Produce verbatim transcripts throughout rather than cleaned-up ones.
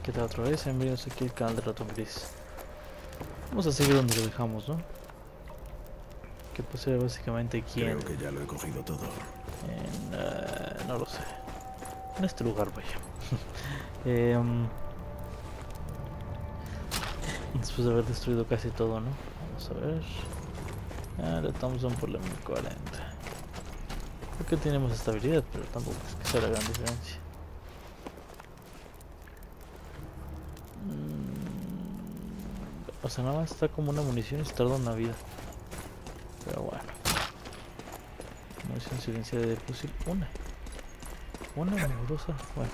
¿Qué tal otra vez? Bienvenidos aquí al canal de Ratón Gris. Vamos a seguir donde lo dejamos, ¿no? Que posee básicamente aquí Creo en... que ya lo he cogido todo. En... Uh, no lo sé. En este lugar, vaya. eh, um, después de haber destruido casi todo, ¿no? Vamos a ver... Ah, la Thompson por la mil cuarenta. Creo que tenemos estabilidad, pero tampoco es que sea la gran diferencia. O sea, nada más está como una munición y se tarda una vida. Pero bueno. Munición silenciada de fusil. Una. Una numerosa. Bueno.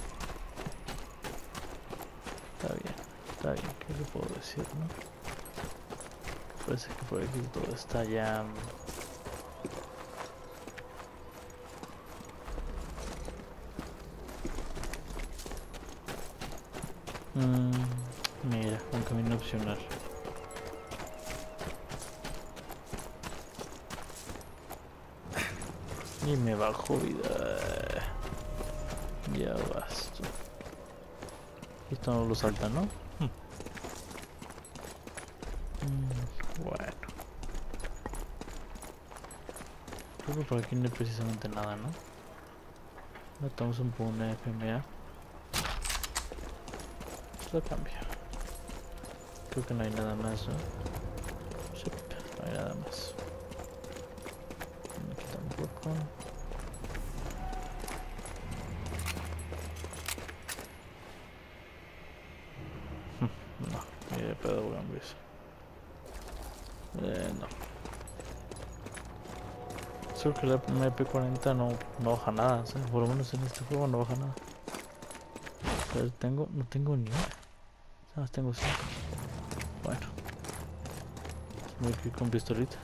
Está bien. Está bien. ¿Qué le puedo decir, no? Parece que por aquí todo está ya... Mm, mira, un camino opcional. Y me bajo vida. Ya basta. Esto no lo salta, ¿no? Hmm. Mm, bueno. Creo que por aquí no hay precisamente nada, ¿no? Matamos un poco una F M A. Lo cambio. Creo que no hay nada más, ¿no? Sí, no hay nada más. Aquí tampoco. No, ni de pedo, gambis. Eh, no. Creo que la M P cuarenta no, no baja nada, o sea, por lo menos en este juego no baja nada. Pero tengo, no tengo ni una. Nada más tengo cinco. Bueno. Es muy que con pistolita.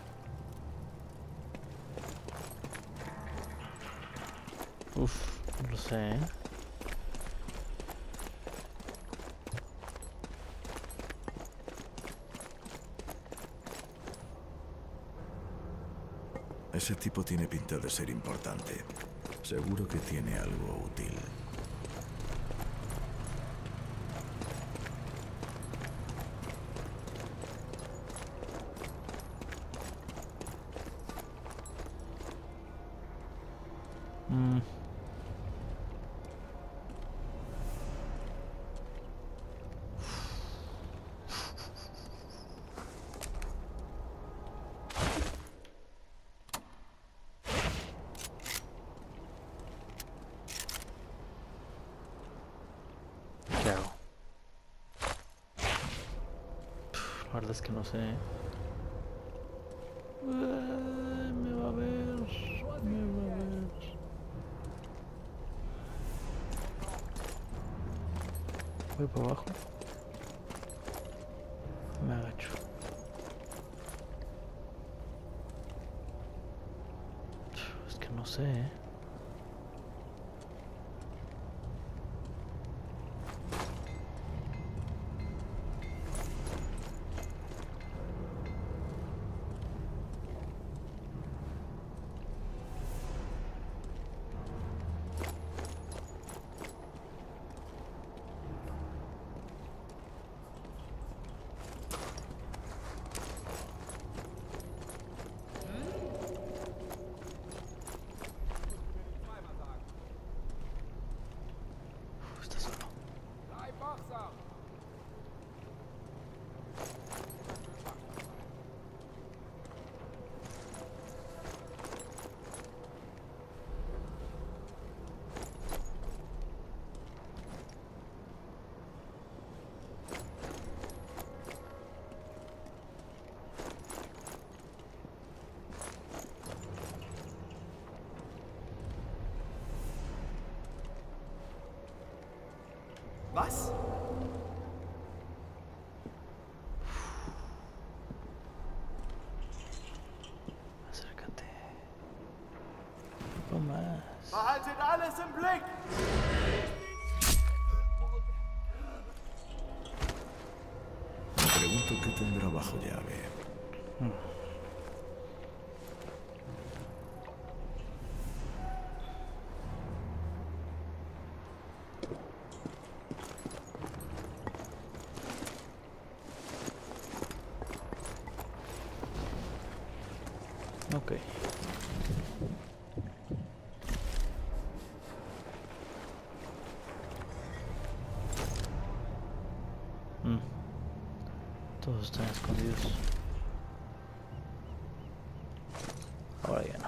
Uf, no lo sé, ¿eh? Ese tipo tiene pinta de ser importante. Seguro que tiene algo útil. Mm. ¿Qué hago? Pff, la verdad es que no sé, ¿eh? Eh, me va a ver, me va a ver. Voy para abajo. Me agacho. Es que no sé, ¿eh? Uf, está solo. Was? Acércate. Un poco más. Behaltet alles im Blick! Me pregunto qué tendrá bajo llave. Hmm. Ok. Mm. Todos están escondidos. Ahora ya no.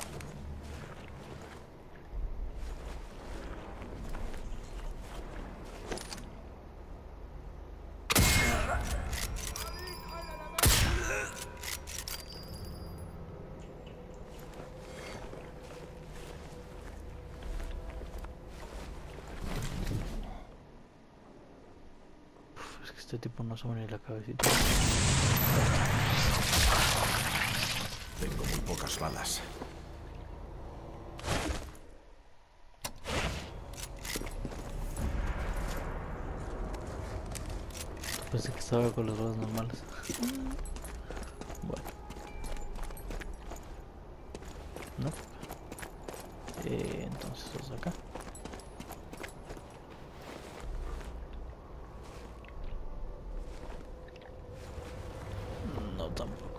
Uf, es que este tipo no sube ni la cabecita. Tengo muy pocas balas. Pensé que estaba con las balas normales. Bueno. No. Eh, entonces los de acá. No tampoco.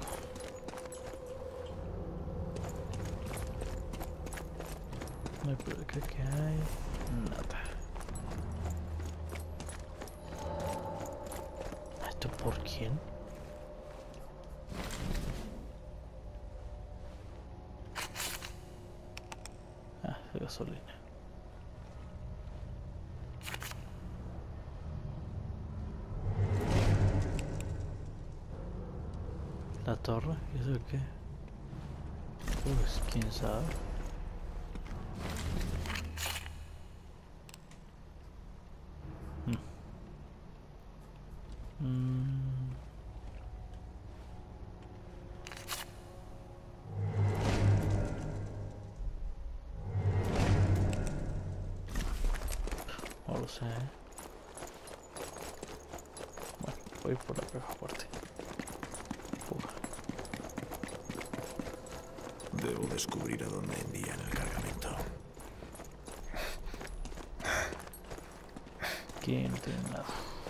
No hay por acá que hay nada. ¿Esto por quién? Ah, de gasolina. La torre, ¿y eso qué? Pues quién sabe. Mm. Mm. No lo sé. Bueno, voy por la caja fuerte. Fuga. Debo descubrir a dónde envían el cargamento. Aquí no tiene nada.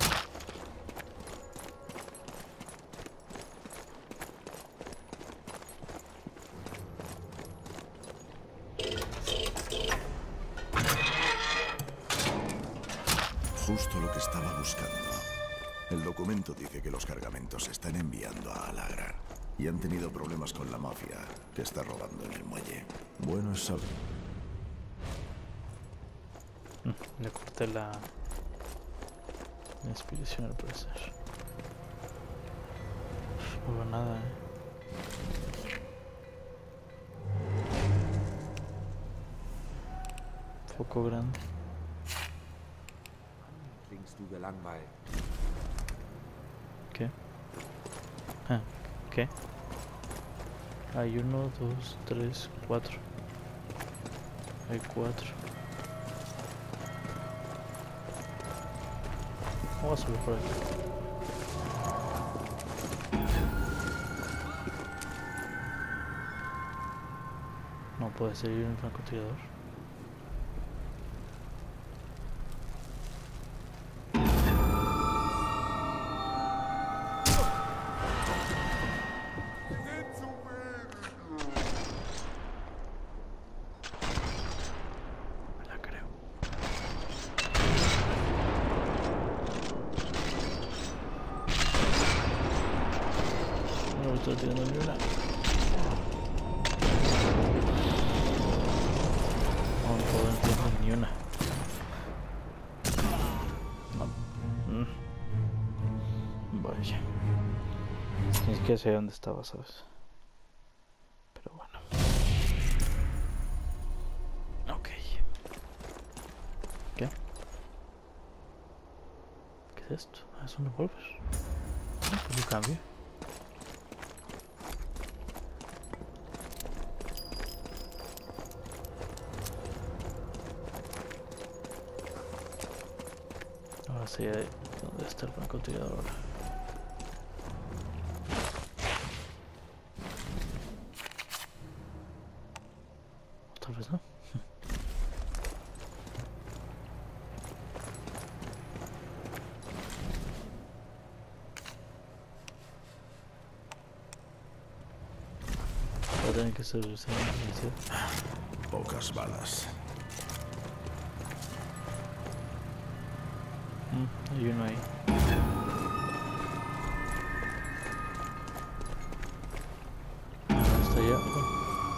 Justo lo que estaba buscando. El documento dice que los cargamentos se están enviando a Alagrar y han tenido problemas con la mafia que está robando en el muelle. Bueno es saber. Le corté la, la inspiración al parecer. No veo nada, eh. Foco grande. Klingst du gelangweilt? ¿Qué? Ah, ¿qué? Hay uno, dos, tres, cuatro. Hay cuatro. Vamos a subir por aquí. No puede ser un francotirador. Me la creo. No me estoy tirando ni una. No puedo entender ni una. No. Mm. Vaya. Ni siquiera sé dónde estaba, ¿sabes? Pero bueno. Ok. ¿Qué? ¿Qué es esto? Ah, es un revólver. Ah, pues lo cambio. Ahora sí, ahí, ¿dónde está el francotirador ahora? Tal vez no. tener que ser esa munición. Pocas balas. Mm, hay uno ahí. Hasta allá. Oh.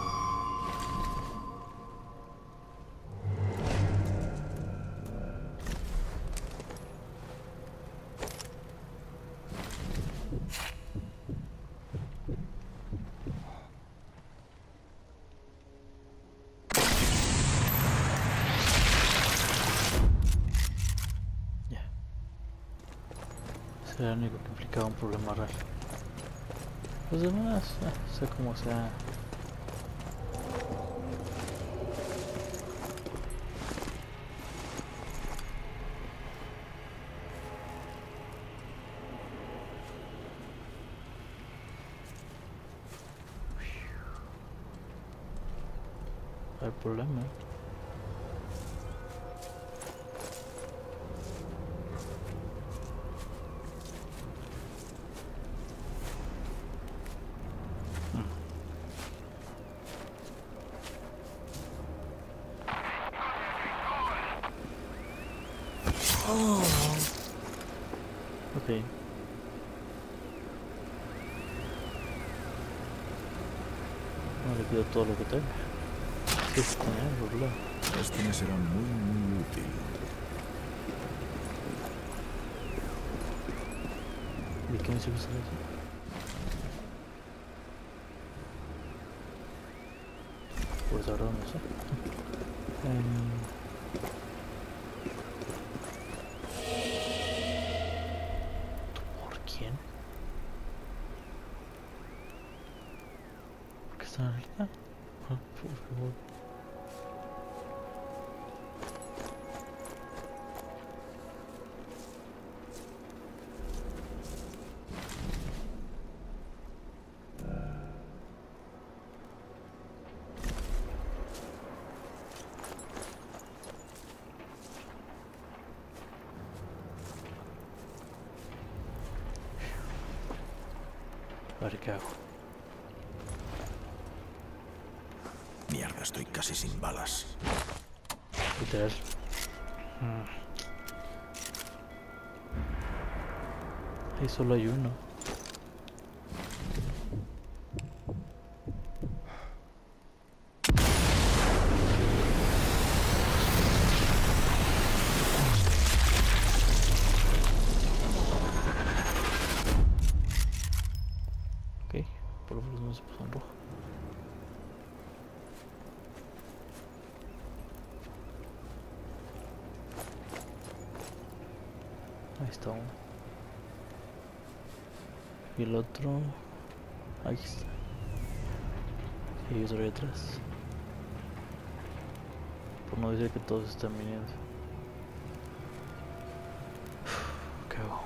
Era lo único que implicaba un problema real. Los demás, eh, sea como sea. No hay problema. Oh. Ok. No le pido todo lo que tenga. Sí, está bien, burla. Este me será muy, muy útil. ¿Y qué me sirve hacer eso? Pues ahora no sé. um, ¿Por quién? ¿Por qué están arriba? Ah, por favor. A ver qué hago. Mierda, estoy casi sin balas. Literal. Mm. Ahí solo hay uno. Ok, por lo menos no se puso en rojo. Ahí está uno. Y el otro... Ahí está. Y hay otro ahí atrás. Por no decir que todos están viniendo. ¿Qué hago?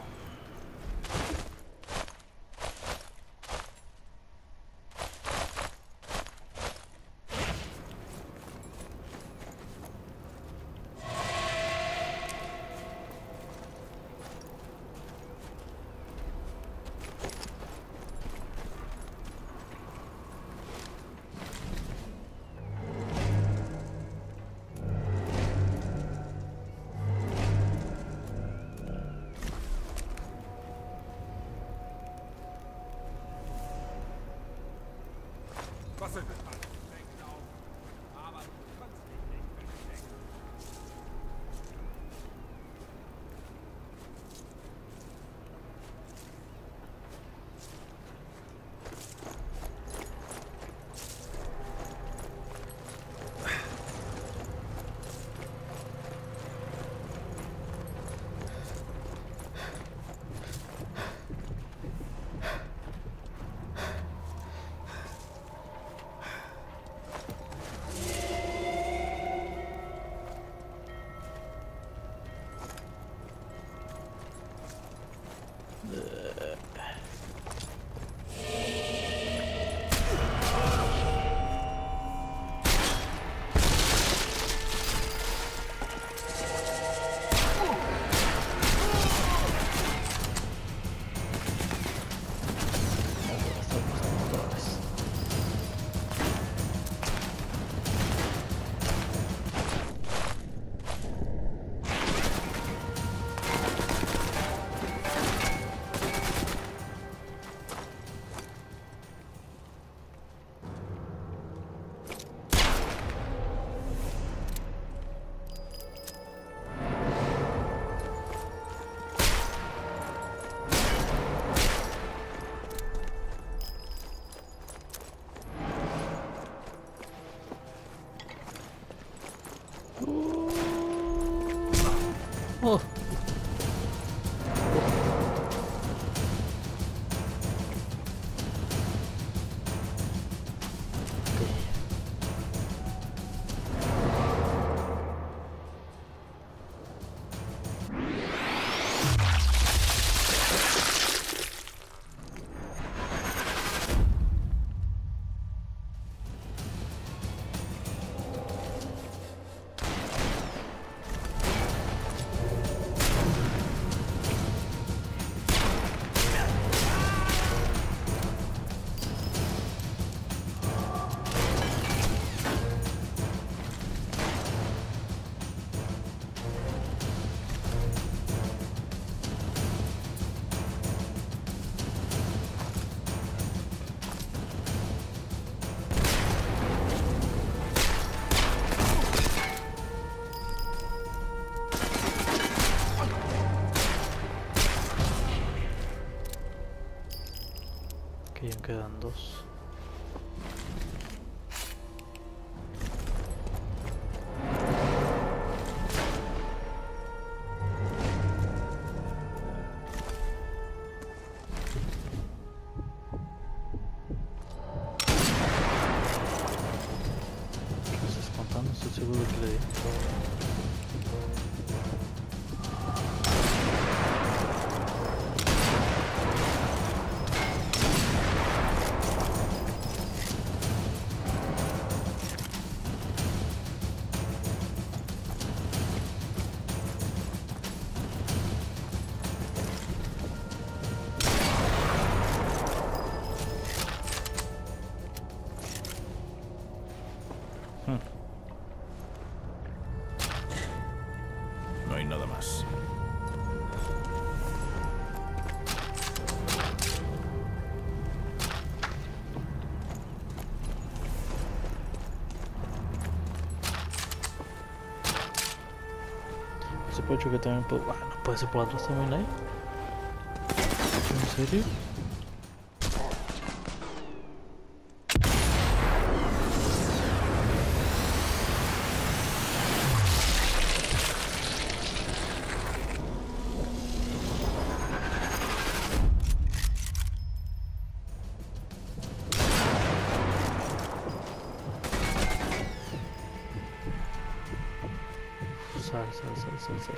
Que ya quedan dos. ¿Qué estás contando? Estoy seguro que le di. No hay nada más. Se puede que también puedo. Ah, no puede ser por atrás también ahí. ¿En serio? Sal, sal, sal, sal, sal.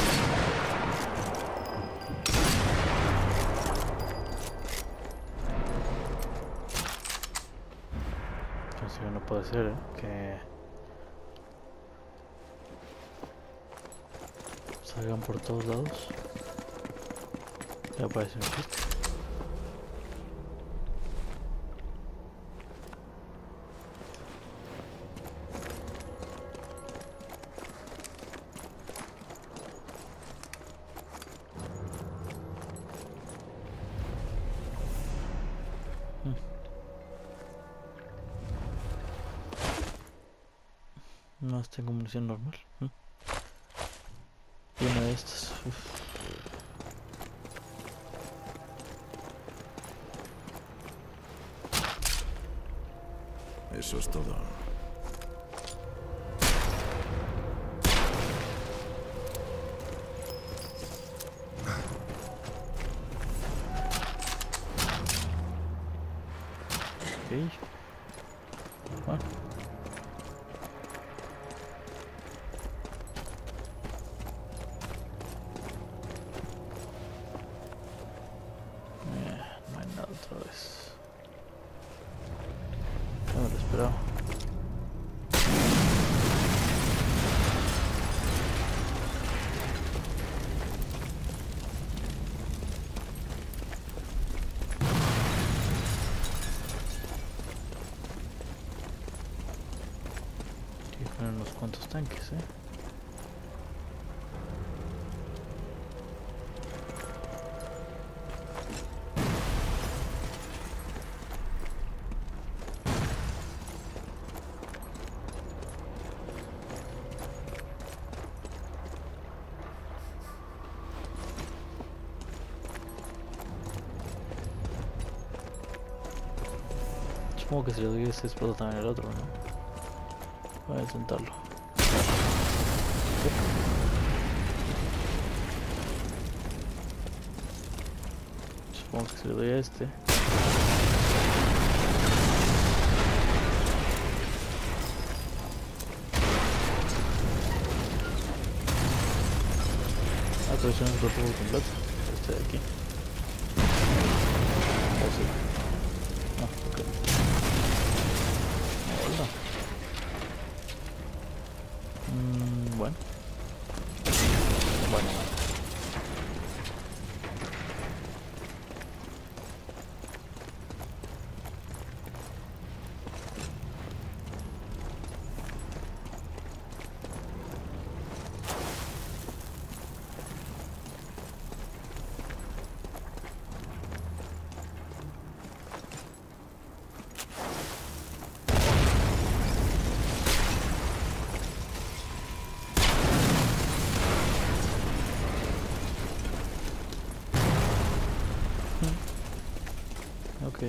Entonces no puede ser, ¿eh? Que salgan por todos lados. Ya aparece un chiste. No, tengo munición normal. ¿Mm? Y una de estas. Uf. Eso es todo. Ok. Ah. No hay nada otra vez. No me lo esperaba. Aquí fueron unos cuantos tanques, eh. Supongo que si le doy ese explota también el otro, ¿no? Voy a intentarlo. Supongo que si le doy a este. Ah, pero eso no es lo juego completo. Este de aquí. Oh, sí. Ah, ok. Hola. Mm, bueno. Bueno, bueno. Ok.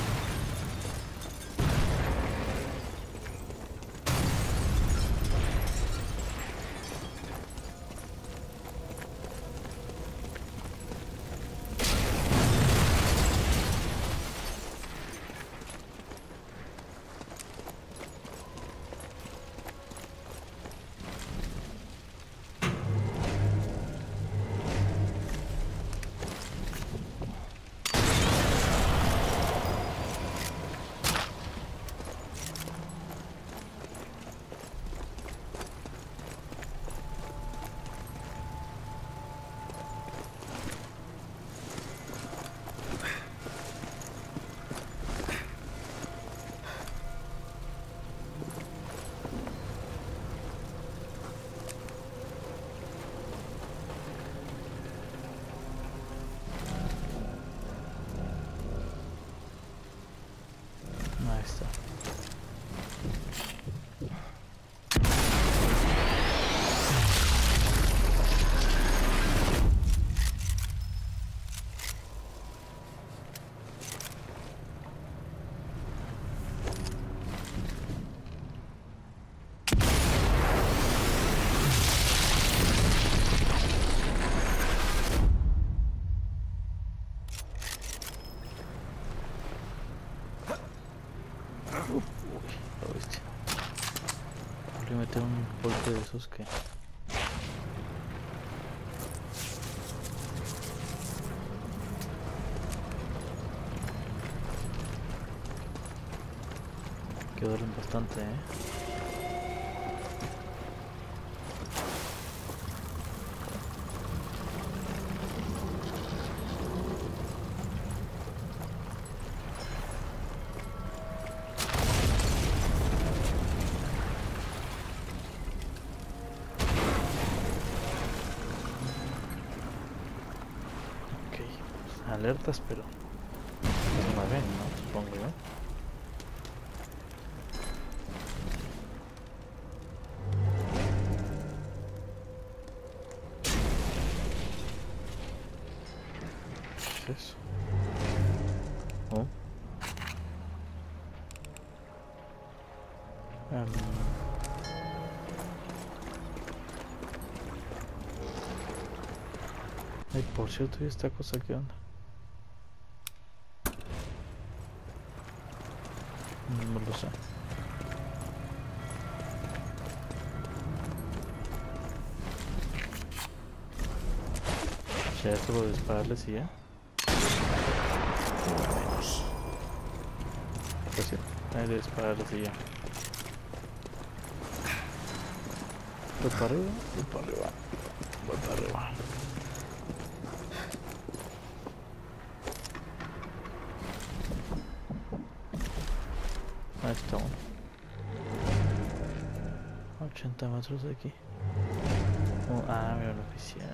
Ahí está. Lo viste. Voy a meter un golpe de esos que... que duelen bastante, eh. Alertas, pero no me ven, ¿no? Supongo yo. ¿Qué es eso? Oh. Um. Ay, por cierto, ¿y esta cosa qué onda? No lo sé. Ya esto puedo dispararles y ya. Menos. Pues sí, hay de dispararles y ya. Voy para arriba, voy para arriba, voy para arriba. Ahí está uno. ochenta metros de aquí. Oh, ah, mira el oficial.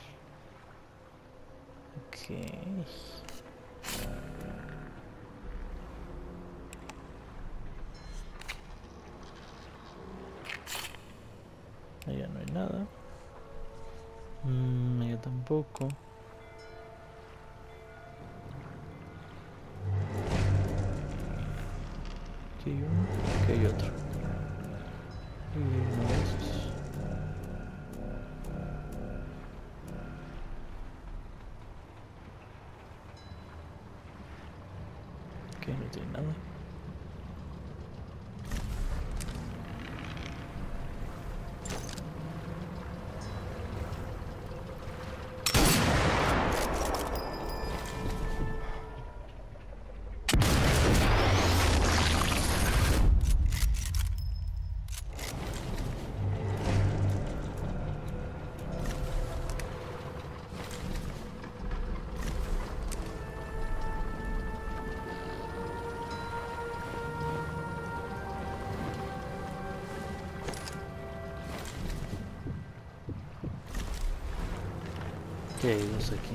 Ok. Allá no hay nada. Mmm, allá tampoco. Aquí hay uno, aquí hay otro. Y uno de esos. Aquí no tiene nada. Y hay dos aquí.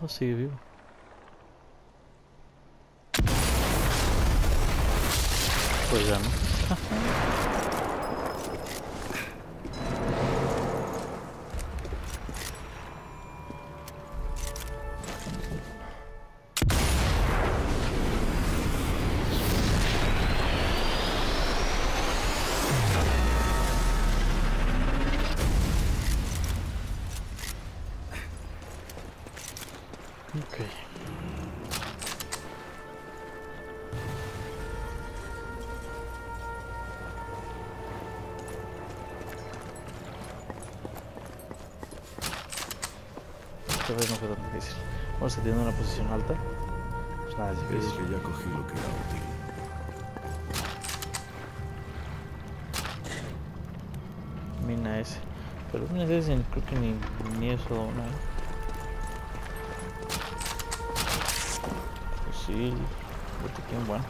Oh, sigue vivo. Pues ya no. Okay. Esta vez no fue tan difícil. Vamos a tener una posición alta. Pues nada, es Creo difícil. que ya cogí lo que era útil. Mina ese. Pero mina ese creo que ni, ni eso no. Fusil. Botiquín bueno.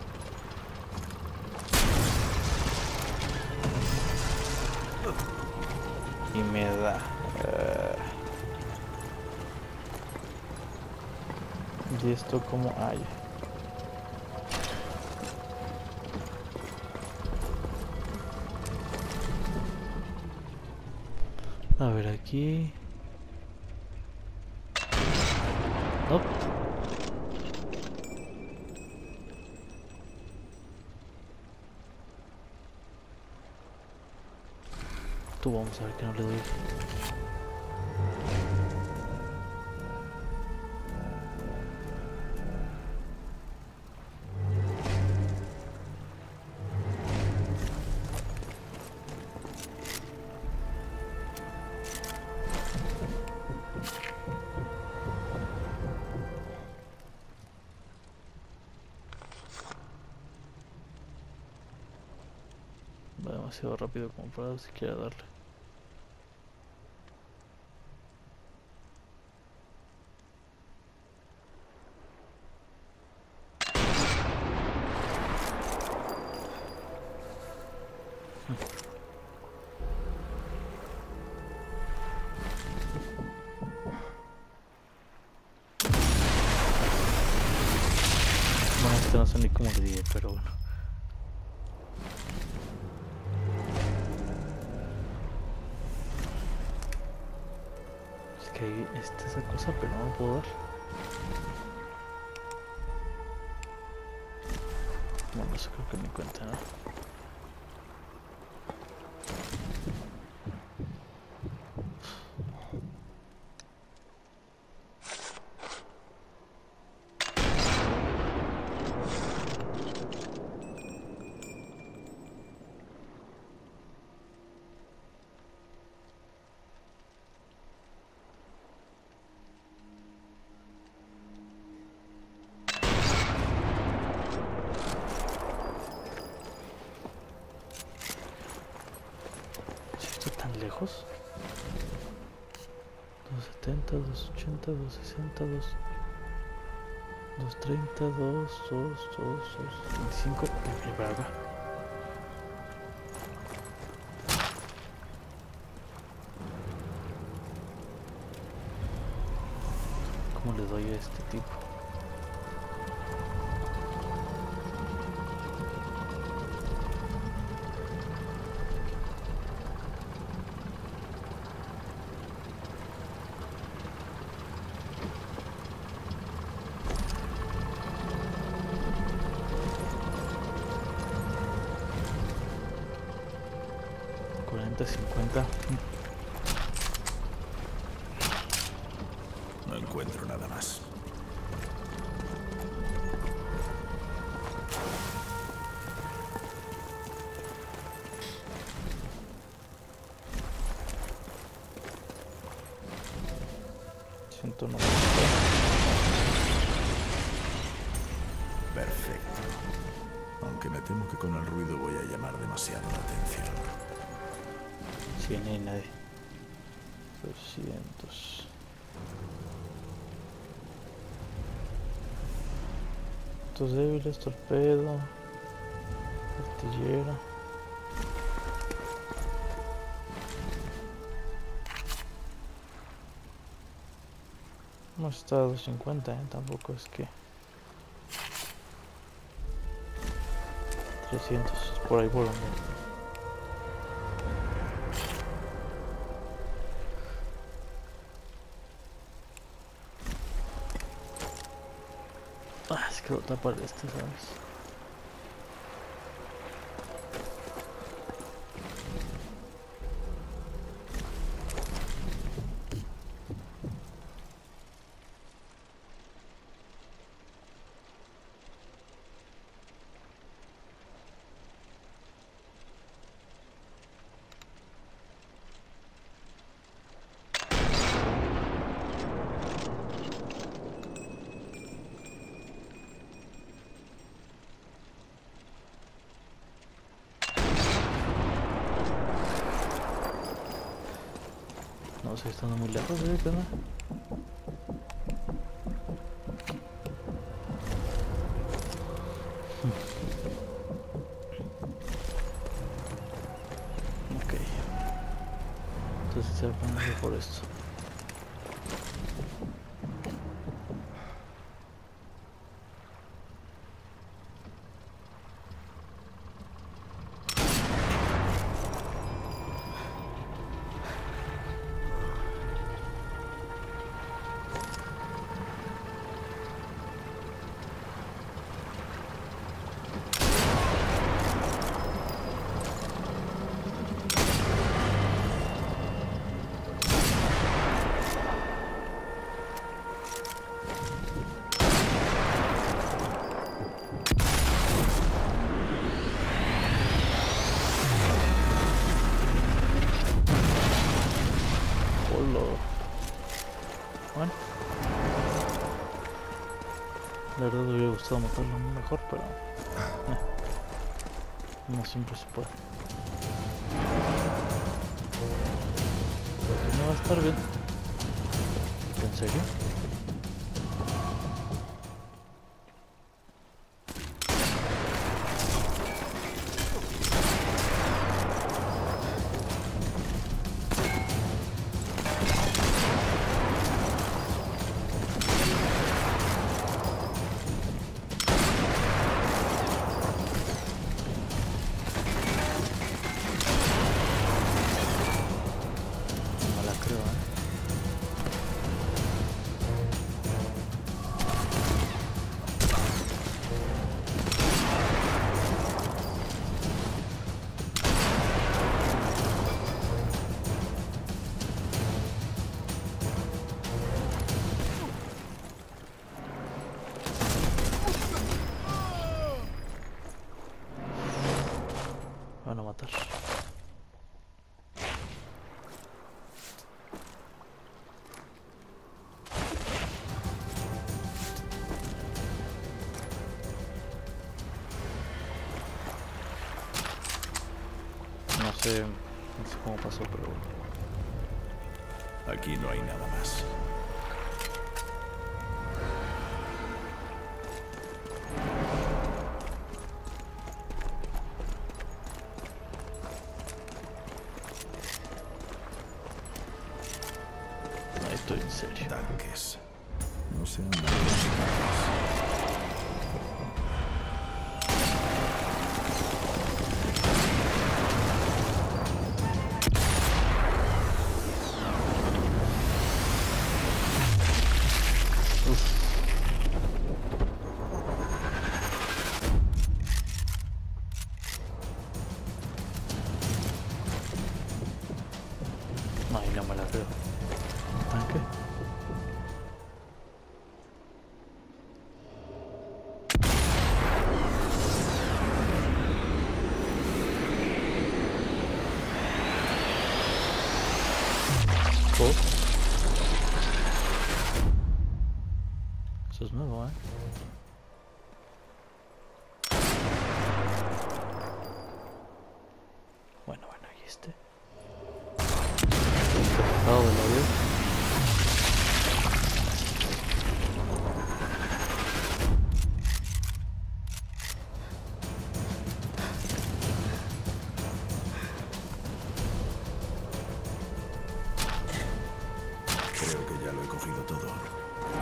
Y me da. Uh, y esto como hay. A ver aquí. No. Tú vamos a ver que no le doy. Va demasiado rápido como para siquiera darle. Bueno, este no sé ni cómo le dije, pero bueno. Es que ahí está esa cosa, pero no lo puedo dar. Bueno, eso creo que me cuenta, ¿no? Lejos. doscientos setenta, doscientos ochenta, doscientos sesenta, doscientos treinta, dos, dos, dos, dos, veinticinco. Y para acá. ¿Cómo le doy a este tipo? cuarenta, cincuenta. No encuentro nada más. ciento noventa. Perfecto. Aunque me temo que con el ruido voy a llamar demasiado la atención. Sí, no hay nadie. doscientos. Puntos débiles, torpedo, artillera. No está a doscientos cincuenta, ¿eh? Tampoco es que... trescientos, por ahí por donde... Ah, es que lo tapa el este, ¿sabes? No sé, estando muy lejos, ¿eh? ¿Qué onda? Ok. Entonces se va a poner por esto. Bueno, la verdad me hubiera gustado matarlo mejor, pero eh, no siempre se puede. Porque no va a estar bien. ¿En serio? Van a matar. No sé, no sé cómo pasó, pero Aquí no hay nada más. ahí estoy en serio. Tanques. No sean malos. Ay, no me la creo. ¿Tanque? Oh. Eso es nuevo, ¿eh? Bueno, bueno, ¿y este? Despejado del avión. Creo que ya lo he cogido todo.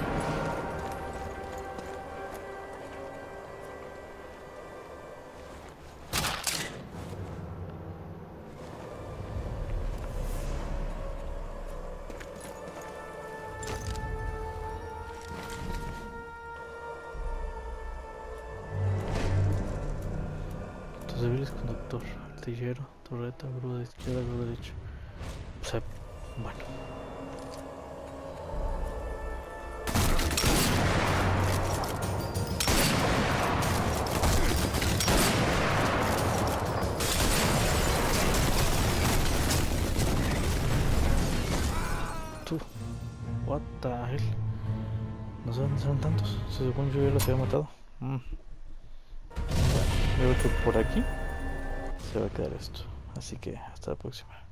Puntos débiles, conductor, artillero, torreta, grúa de izquierda, grúa de derecha. O sea, bueno. Tú, what the hell. No sé dónde serán tantos. Se supone que yo ya los había matado. Mm. Bueno, yo creo que por aquí se va a quedar esto. Así que hasta la próxima.